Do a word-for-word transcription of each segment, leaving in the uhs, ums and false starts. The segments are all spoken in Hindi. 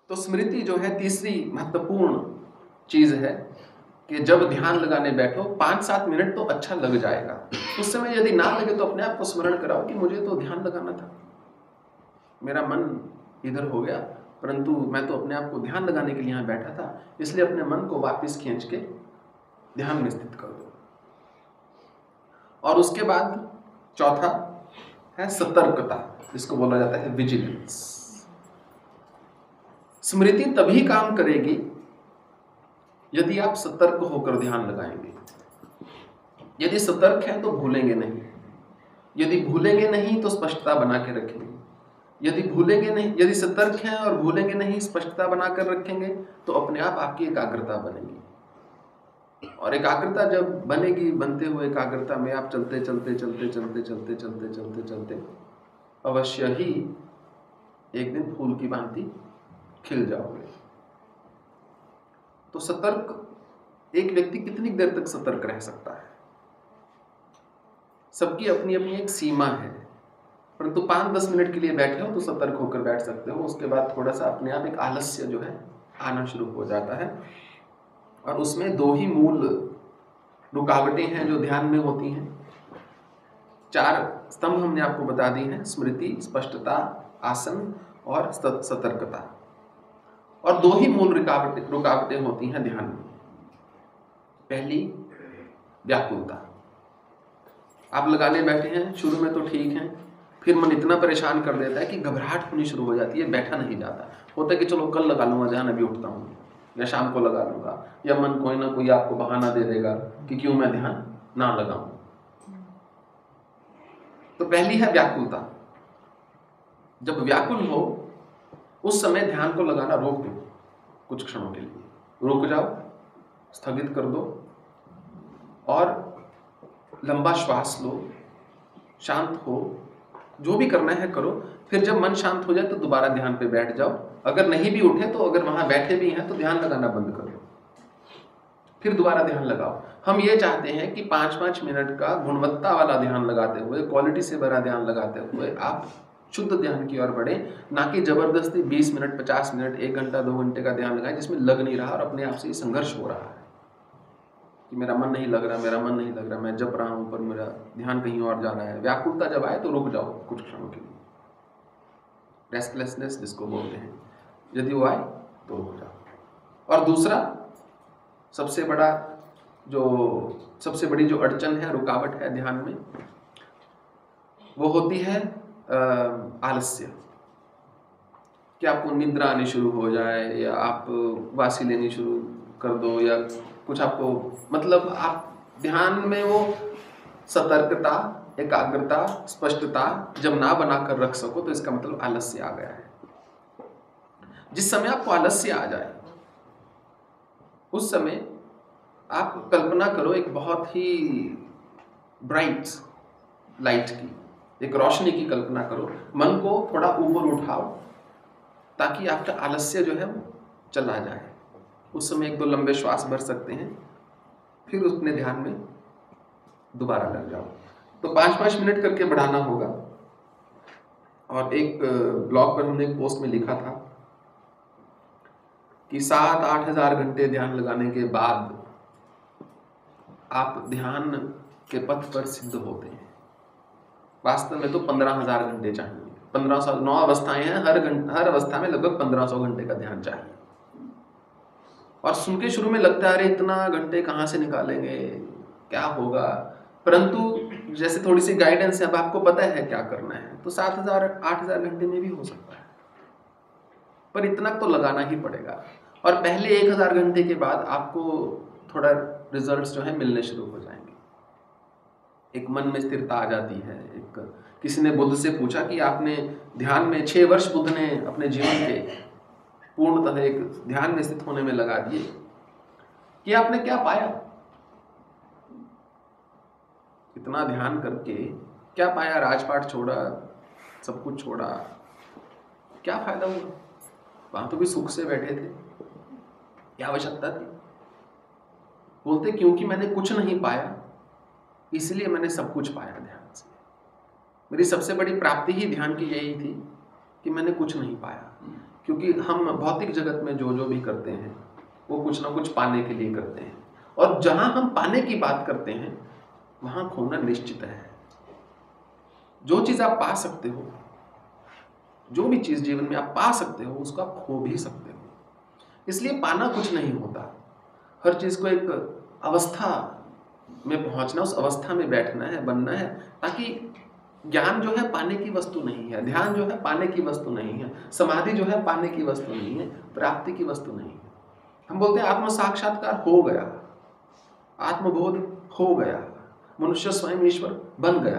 तो स्मृति जो है तीसरी महत्वपूर्ण चीज है कि जब ध्यान लगाने बैठो पाँच सात मिनट तो अच्छा लग जाएगा। उस समय यदि ना लगे तो अपने आप को स्मरण कराओ कि मुझे तो ध्यान लगाना था, मेरा मन इधर हो गया, परंतु मैं तो अपने आप को ध्यान लगाने के लिए यहाँ बैठा था, इसलिए अपने मन को वापस खींच के ध्यान में स्थित कर दो। और उसके बाद चौथा है सतर्कता, जिसको बोला जाता है विजिलेंस। स्मृति तभी काम करेगी यदि आप सतर्क होकर ध्यान लगाएंगे। यदि सतर्क हैं तो भूलेंगे नहीं, यदि भूलेंगे नहीं तो स्पष्टता बना के रखेंगे, यदि भूलेंगे नहीं, यदि सतर्क हैं और भूलेंगे नहीं, स्पष्टता बना कर रखेंगे, तो अपने आप आपकी एकाग्रता बनेगी। और एकाग्रता जब बनेगी, बनते हुए एकाग्रता में आप चलते चलते चलते चलते चलते चलते चलते चलते अवश्य ही एक दिन फूल की भांति खिल जाओगे। तो सतर्क, एक व्यक्ति कितनी देर तक सतर्क रह सकता है? सबकी अपनी अपनी एक सीमा है, परंतु पाँच दस मिनट के लिए बैठे हो तो सतर्क होकर बैठ सकते हो। उसके बाद थोड़ा सा अपने आप एक आलस्य जो है आना शुरू हो जाता है। और उसमें दो ही मूल रुकावटें हैं जो ध्यान में होती हैं। चार स्तंभ हमने आपको बता दी हैं, स्मृति, स्पष्टता, आसन और सतर्कता। और दो ही मूल रुकावटें रुकावटें होती हैं ध्यान में। पहली व्याकुलता। आप लगाने बैठे हैं, शुरू में तो ठीक है, फिर मन इतना परेशान कर देता है कि घबराहट होनी शुरू हो जाती है, बैठा नहीं जाता। होता है कि चलो कल लगा लूंगा, जहां अभी उठता हूँ, या शाम को लगा लूंगा, या मन कोई ना कोई आपको बहाना दे देगा कि क्यों मैं ध्यान ना लगाऊं। तो पहली है व्याकुलता। जब व्याकुल हो उस समय ध्यान को लगाना रोक दो, कुछ क्षणों के लिए रुक जाओ, स्थगित कर दो और लंबा श्वास लो, शांत हो, जो भी करना है करो। फिर जब मन शांत हो जाए तो दोबारा ध्यान पे बैठ जाओ। अगर नहीं भी उठे तो अगर वहां बैठे भी हैं तो ध्यान लगाना बंद कर दो, फिर दोबारा ध्यान लगाओ। हम ये चाहते हैं कि पाँच पाँच मिनट का गुणवत्ता वाला ध्यान लगाते हुए, क्वालिटी से भरा ध्यान लगाते हुए आप शुद्ध ध्यान की ओर बढ़े, ना कि जबरदस्ती बीस मिनट, पचास मिनट, एक घंटा, दो घंटे का ध्यान लगाएं जिसमें लग नहीं रहा और अपने आप से संघर्ष हो रहा है कि मेरा मन नहीं लग रहा, मेरा मन नहीं लग रहा, मैं जप रहा हूं पर मेरा ध्यान कहीं और जा रहा है। व्याकुलता जब आए तो रुक जाओ कुछ क्षणों के लिए, रेस्टलेसनेस जिसको बोलते हैं, यदि वो आए तो रुक जाओ। और दूसरा सबसे बड़ा जो सबसे बड़ी जो अड़चन है, रुकावट है ध्यान में, वो होती है आलस्य। कि आपको निद्रा आनी शुरू हो जाए, या आप वासी लेनी शुरू कर दो, या कुछ आपको मतलब आप ध्यान में वो सतर्कता, एकाग्रता, स्पष्टता जब ना बनाकर रख सको तो इसका मतलब आलस्य आ गया है। जिस समय आपको आलस्य आ जाए उस समय आप कल्पना करो एक बहुत ही ब्राइट लाइट की, एक रोशनी की कल्पना करो। मन को थोड़ा ऊपर उठाओ ताकि आपका आलस्य जो है वो चला जाए। उस समय एक दो लंबे श्वास भर सकते हैं, फिर अपने ध्यान में दोबारा लग जाओ। तो पाँच पाँच मिनट करके बढ़ाना होगा। और एक ब्लॉग पर हमने एक पोस्ट में लिखा था कि सात आठ हजार घंटे ध्यान लगाने के बाद आप ध्यान के पथ पर सिद्ध होते हैं। वास्तव में तो पंद्रह हजार घंटे चाहिए। पंद्रह सौ नौ अवस्थाएं हैं, हर हर अवस्था में लगभग पंद्रह सौ घंटे का ध्यान चाहिए। और सुन के शुरू में लगता है अरे इतना घंटे कहाँ से निकालेंगे, क्या होगा, परंतु जैसे थोड़ी सी गाइडेंस है, अब आपको पता है क्या करना है, तो सात हजार आठ हजार घंटे में भी हो सकता है। पर इतना तो लगाना ही पड़ेगा। और पहले एक हजार घंटे के बाद आपको थोड़ा रिजल्ट्स जो है मिलने शुरू हो जाएंगे। एक मन में स्थिरता आ जाती है। एक किसी ने बुद्ध से पूछा कि आपने ध्यान में छह वर्ष बुद्ध ने अपने जीवन के पूर्णतः एक ध्यान में स्थित होने में लगा दिए, कि आपने क्या पाया, इतना ध्यान करके क्या पाया? राजपाट छोड़ा, सब कुछ छोड़ा, क्या फायदा हुआ? वहां तो भी सुख से बैठे थे, क्या आवश्यकता थी? बोलते क्योंकि मैंने कुछ नहीं पाया इसलिए मैंने सब कुछ पाया ध्यान से। मेरी सबसे बड़ी प्राप्ति ही ध्यान की यही थी कि मैंने कुछ नहीं पाया, क्योंकि हम भौतिक जगत में जो जो भी करते हैं वो कुछ ना कुछ पाने के लिए करते हैं, और जहां हम पाने की बात करते हैं वहां खोना निश्चित है। जो चीज आप पा सकते हो, जो भी चीज जीवन में आप पा सकते हो, उसको आप खो भी सकते हो। इसलिए पाना कुछ नहीं होता, हर चीज को एक अवस्था में पहुंचना, उस अवस्था में बैठना है, बनना है, ताकि ज्ञान जो है पाने की वस्तु नहीं है, ध्यान जो है पाने की वस्तु नहीं है, समाधि जो है पाने की वस्तु नहीं है, प्राप्ति की वस्तु नहीं है। हम बोलते हैं आत्म साक्षात्कार हो गया, आत्मबोध हो गया, मनुष्य स्वयं ईश्वर बन गया।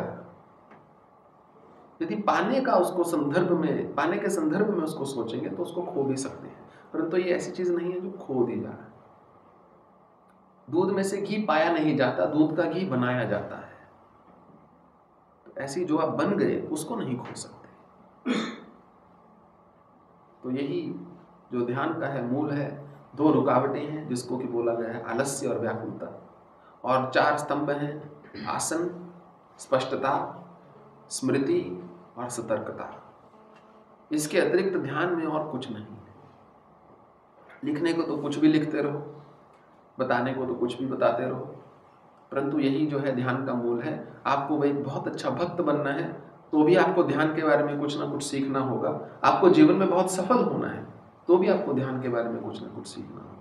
यदि पाने का उसको संदर्भ में, पाने के संदर्भ में उसको सोचेंगे तो उसको खो भी सकते हैं, परंतु ये ऐसी चीज नहीं है जो खो दी जा रहा है। दूध में से घी पाया नहीं जाता, दूध का घी बनाया जाता है। तो ऐसी जो आप बन गए उसको नहीं खो सकते। तो यही जो ध्यान का है मूल है। दो रुकावटें हैं जिसको कि बोला गया है आलस्य और व्याकुलता, और चार स्तंभ हैं आसन, स्पष्टता, स्मृति और सतर्कता। इसके अतिरिक्त ध्यान में और कुछ नहीं है। लिखने को तो कुछ भी लिखते रहो, बताने को तो कुछ भी बताते रहो, परंतु यही जो है ध्यान का मूल है। आपको वह एक बहुत अच्छा भक्त बनना है तो भी आपको ध्यान के बारे में कुछ ना कुछ सीखना होगा। आपको जीवन में बहुत सफल होना है तो भी आपको ध्यान के बारे में कुछ ना कुछ सीखना होगा।